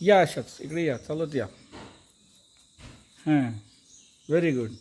या अशाच इकडे या, चालत या. हां, व्हेरी गुड.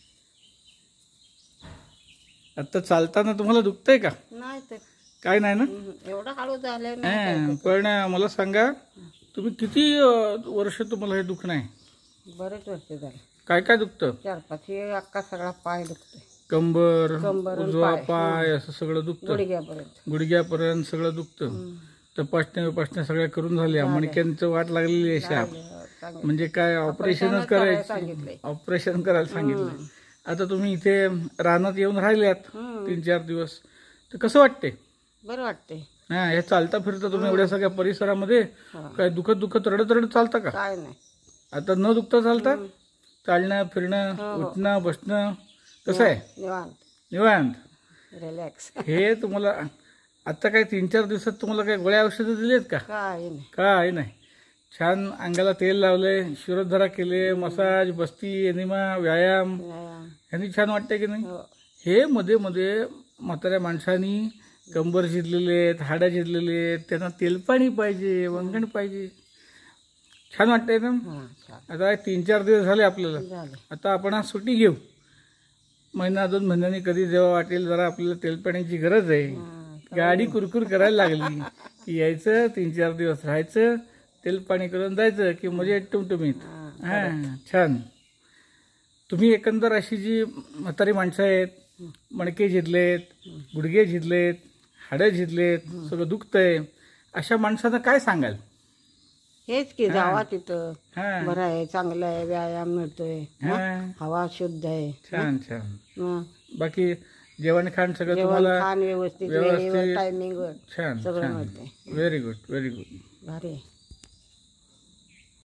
आता चालताना तुम्हाला दुखतंय का? नाही तर काय नाही ना? एवढं हळू झालं हां, पण मला सांगा, तुम्ही किती वर्ष तुम्हाला हे दुखणं आहे? बरेच वर्ष झाले. काय काय दुखतं? 4-5 अक्का सगळा पाय दुखतोय. कंबर, कंबर आणि उजवा पाय. पाय असं सगळं दुखतं. गुडघ्यापर्यंत. गुडघ्यापर्यंत सगळं दुखतं. तपासण्या सगळ्या करून झाल्या, मणक्यांचं वाट लागलेली आहे शाप. म्हणजे काय ऑपरेशनच करायचं, ऑपरेशन करायला सांगितलं. आता तुम्ही इथे रानात येऊन राहिल्यात 3-4 दिवस, तर कसं वाटते? बरं वाटते. हा, हे चालता फिरता तुम्ही एवढ्या सगळ्या परिसरामध्ये काय दुखत रडत चालता का? काय नाही. आता न दुखता चालता? चालणं फिरणं, उठणं बसणं कसं आहे? निवांत रिलॅक्स. हे तुम्हाला आता काय 3-4 दिवसात तुम्हाला काय गोळ्या औषधं दिली आहेत का? काय नाही. छान अंगाला तेल लावले, शिरोधरा केले, मसाज, बस्ती, एनिमा, व्यायाम, ह्यांनी छान वाटते की नाही? हे मध्ये मध्ये म्हाताऱ्या माणसांनी कंबर झिजलेले आहेत, हाडं झिजलेले आहेत, त्यांना तेलपाणी पाहिजे, वंगण पाहिजे. छान वाटतंय ना? आता 3-4 दिवस झाले आपल्याला. आता आपण आज सुट्टी घेऊ. 1-2 महिन्यांनी कधी जेव्हा वाटेल जरा आपल्याला तेलपाण्याची गरज आहे, गाडी कुरकुर करायला लागली की यायचं, 3-4 दिवस राहायचं, तेलपाणी करून जायचं की मजा टुमटुमीत. हां, छान. तुम्ही एकंदर अशी जी म्हातारी माणसं आहेत, मणके झिजलेत, गुडघे झिजलेत, हाडं झिजलेत, सगळं दुखतंय, अशा माणसांना काय सांगाल? हेच की जावा तिथं, बरं आहे, चांगलं आहे, व्यायाम मिळतोय, हवा शुद्ध आहे. छान छान. बाकी जेवण खाण सगळं तुम्हाला व्यवस्थित टायमिंगवर छान छान. Very good, very good. भारी आहे.